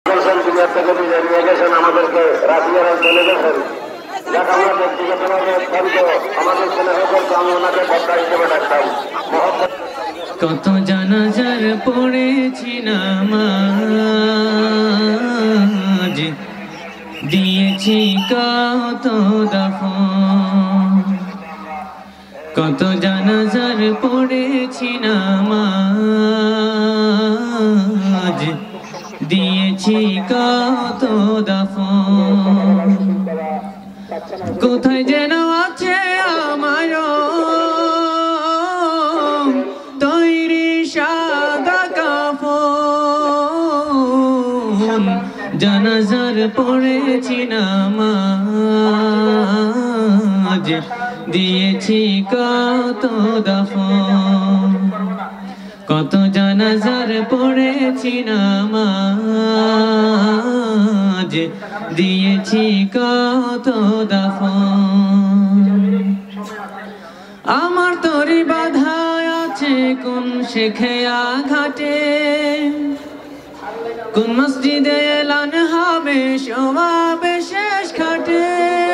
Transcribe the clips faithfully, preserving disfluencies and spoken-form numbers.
বলছেন দুনিয়া থেকে বিদায় নিয়ে গেছেন, আমাদেরকে রাখিয়ারা চলে গেছেন। যাক আমরা ব্যক্তিগতভাবে অত্যন্ত আমাদের ছেলে হয়েছে, আমি ওনাকে বক্তা হিসেবে ডাকতাম। কত জানাজার পড়েছি নামাজ, দিয়েছি কত দাফন। কত জানাজার পড়েছি নামাজ, দিয়েছি কত দাফন। কোথায় যেন আছে আমার তৈরি সাদা কাফন। জানাজার পড়েছি নামাজ, দিয়েছি কত দাফন। কত জানাজার পড়েছি নামাজ, দিয়েছি কত দাফন। আমার তরি বাধা আছে কোন শেখেয়া ঘাটে, কোন মসজিদে এলান হবে সমাবে শেষ ঘাটে।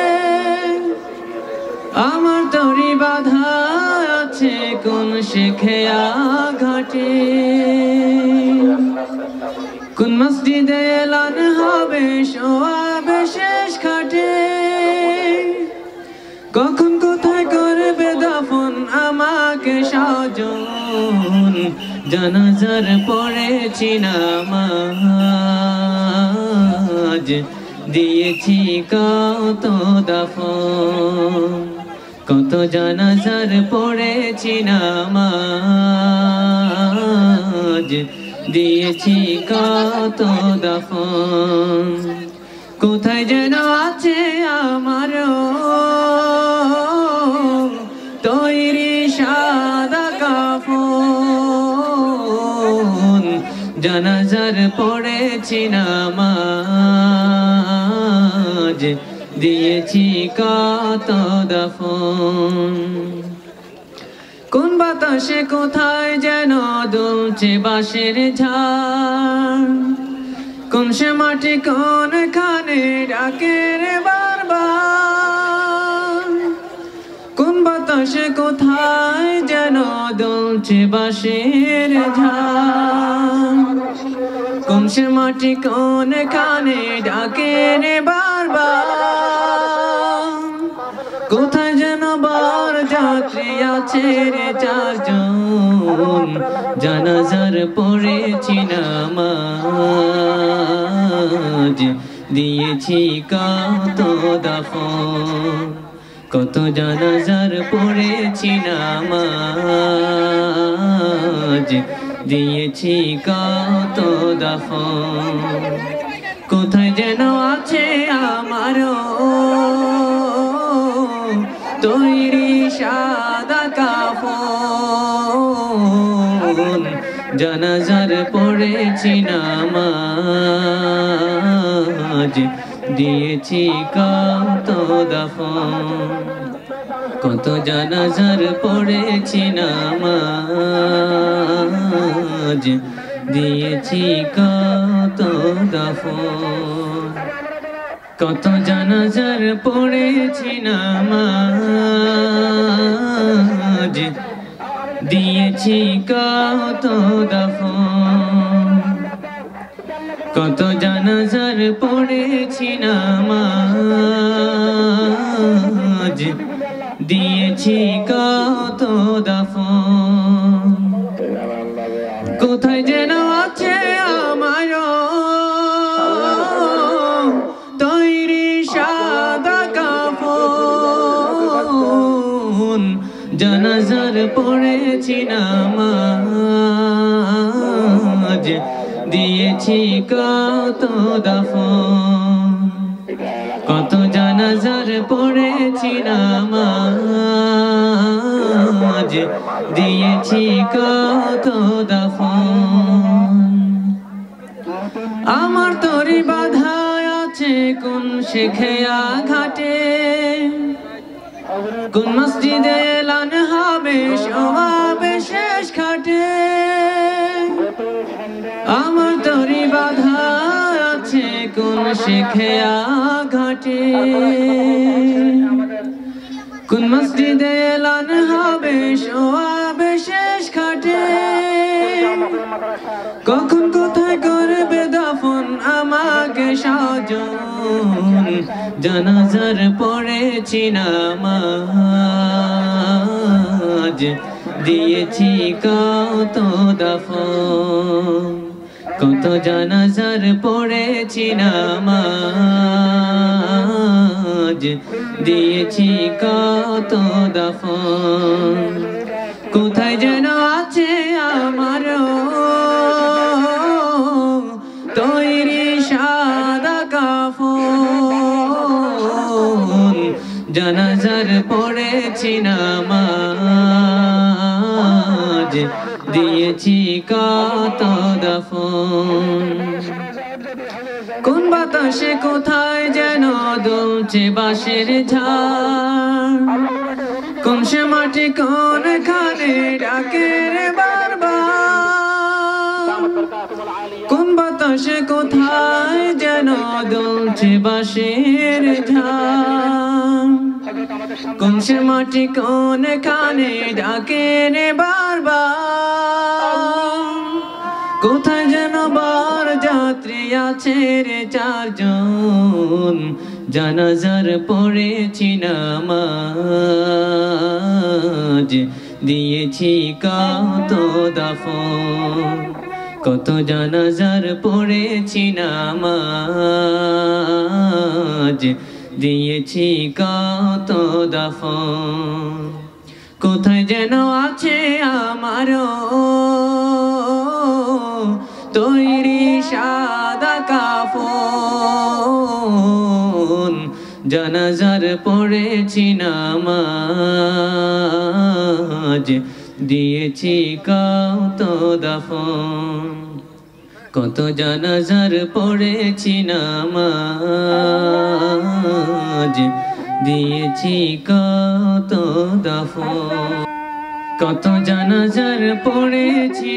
আমার তরি বাধা আছে কোন শেখেয়া ঘাটে, কোন মসজিদে এলান হবে সমাবে শেষ ঘাটে। কখন কোথায় করবে দাফন আমাকে স্বজন, জানাজার পড়েছি নামাজ, দিয়েছি কত দাফন। কত জানাজার পড়েছি নামাজ, দিয়েছি কত দাফন। কোথায় যেন আছে আমার তৈরি সাদা কাফন। জানাজার পড়েছি নামাজ, দিয়েছি কত দাফন। কোন বাতাসে কোথায় যেন দুলছে বাঁশের ঝাড়, কোন সে মাটি কোন খানে ডাকে রে বারবার। কোন বাতাসে কোথায় যেন দুলছে বাঁশের ঝাড়, কোন সে মাটি কোন খানে ডাকে রে বারবার। কোথায় যেন বার যাত্রী আছে রে চারজন, জানাজার পড়েছি নামাজ, দিয়েছি কত দাফন। কত জানাজার পড়েছি নামাজ, দিয়েছি কত দাফন। কোথায় যেন আছে আমার তৈরি সাদা কাফন। জানাজার পড়েছি নামাজ, দিয়েছি কত দাফন। কত জানাজার পড়েছি নামাজ, দিয়েছি কত দাফন। কত জানাজার পড়েছি নামাজ, দিয়েছি কত দাফন। কত জানাজার পড়েছি নামাজ, দিয়েছি কত দাফন। কোথায় যেন আছে আমার তৈরি সাদা কাফন। জানাজার পড়েছি নামাজ, দিয়েছি কত দাফন। কত জানাজার পড়েছি নামাজ, দিয়েছি কত দাফন। আমার তরি বাধা আছে কোন শেখেয়া ঘাটে, কোন মসজিদে এলান হবে সমাবে শেষ ঘাটে। আমার তরি বাধা আছে শেখেয়া ঘাটে কোন মসজিদে এলান হবে সোয়াবে শেষ খাটে কখন কোথায় করবে দাফন আমাকে সাজন জানাজার পড়েছি নামাজ দিয়েছি কত দাফন কত জানাজার পড়েছি নামাজ দিয়েছি কত দাফন কোথায় যেন আছে আমার তৈরি সাদা কাফন জানাজার পড়েছি নামাজ দিয়েছি কত দাফন কোন বাতাসে কোথায় যেন দুলছে বাঁশের ঝাড় কোন সে মাটি কোন খানে ডাকে রে বারবার কোন বাতাসে কোথায় যেন দুলছে বাঁশের ঝাড় কোন সে মাটি কোন খানে ডাকে রে বারবার কোথায় যেন বার যাত্রী আছে রে চারজন জানাজার পড়েছি নামাজ দিয়েছি কত দাফন কত জানাজার পড়েছি নামাজ দিয়েছি কত দাফন কোথায় যেন আছে আমার তৈরি সাদা কাফন জানাজার পড়েছি নামাজ দিয়েছি কত দাফন কত জানাজার পড়েছি নামাজ দিয়েছি কত দাফন কত জানাজার পড়েছি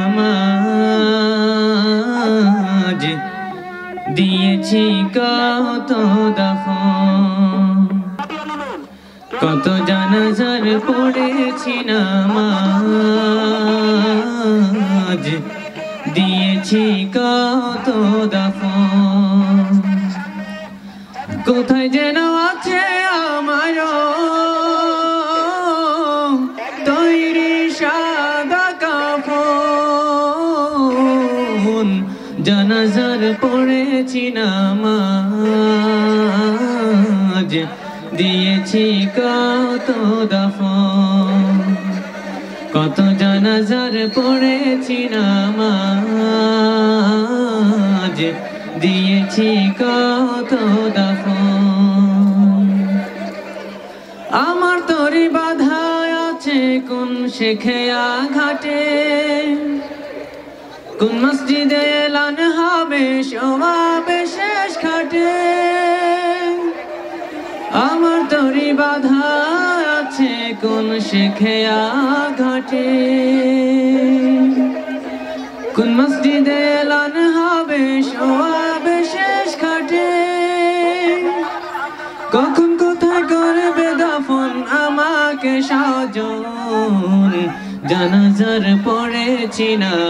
নামাজ দিয়েছি কত দাফন কত জানাজার পড়েছি নামাজ দিয়েছি কত দাফন কোথায় যেন আছে আমার তৈরি সাদা কাফন জানাজার পড়েছি নামাজ দিয়েছি কত দাফন কত জানাজার পড়েছি নামাজ দিয়েছি কত দাফন আমার তরি বাধা আছে কোন শেখেয়া ঘাটে কোন মসজিদে এলান হবে সোয়াবে শেষ খাটে আমার তরি বাধা আছে কোন শেখেয়া ঘাটে কোন মসজিদে এলান হবে সোয়াবে শেষ খাটে কখন কোথায় করবে দাফন আমাকে সাজন জানাজার পড়েছি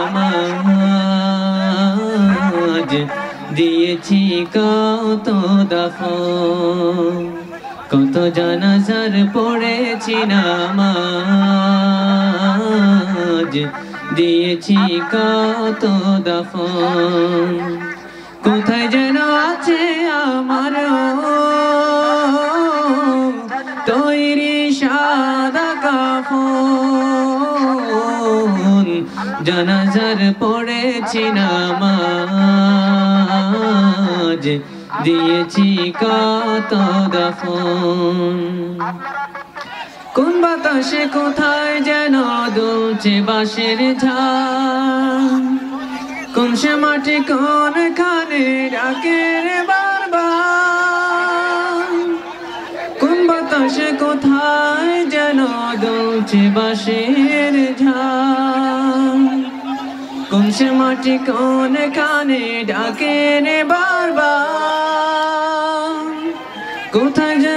নামাজ দিয়েছি কত দাফন কত জানাজার পড়েছি নামাজ দিয়েছি কত দাফন কোথায় যেন আছে আমার তৈরি সাদা কাফন জানাজার পড়েছি নামাজ দিয়েছি কত দাফন কোন বাতাসে কোথায় যেন দুলছে বাঁশের ঝাড় কোন সে মাটি কোন খানে ডাকে রে বারবার কোন বাতাসে কোথায় যেন দুলছে বাঁশের ঝাড় কোন সে মাটি কোন খানে ডাকে রে বারবার কোথায়